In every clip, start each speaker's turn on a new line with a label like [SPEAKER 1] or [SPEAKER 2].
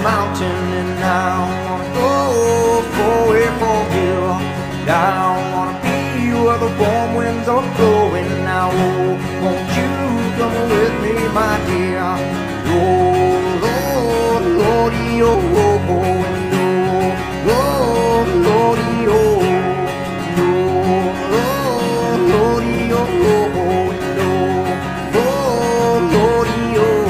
[SPEAKER 1] mountain, and I wanna go away from you. I wanna be where the warm winds are blowing now. Won't you come with me, my dear? Oh, Lord, Lordy, oh, oh, oh, and oh, Lord, Lordy, oh, Lord, Lordy, oh, oh, oh, and oh, Lord, Lordy, oh.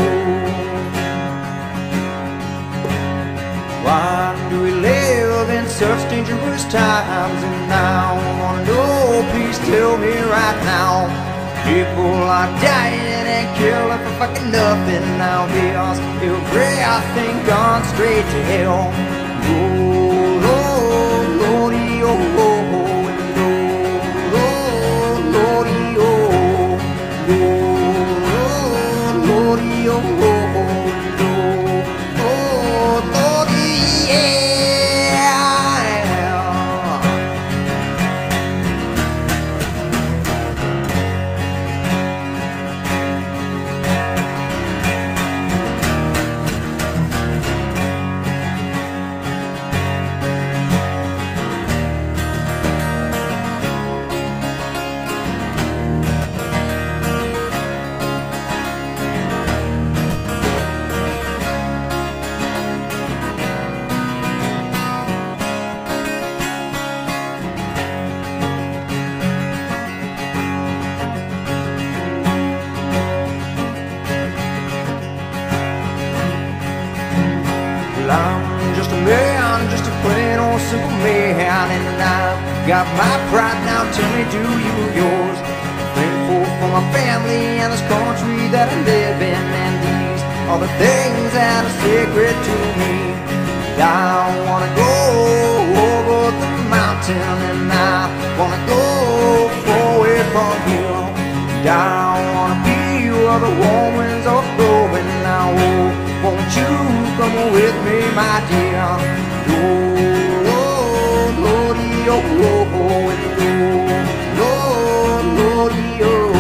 [SPEAKER 1] Why do we live in such dangerous times? And I wanna know, please tell me right now. People are dying and killing for fucking nothing now. Here's everything gone straight to hell. Oh, Lord, Lordy, oh, oh, oh, and oh, Lord, Lordy, oh, Lord, Lordy, oh, oh, oh, and oh, Lordy, yeah. I'm just a man, just a plain old simple man, and I've got my pride now. Tell me, do you yours? Thankful for my family and this country that I live in, and these are the things that are sacred to me. I wanna go over the mountain, and I wanna go away from you. I wanna be where the warm winds are blowing now. Won't you come with me, my dear? Oh, Lordy, oh, oh, oh, and oh, Lord, Lordy, oh.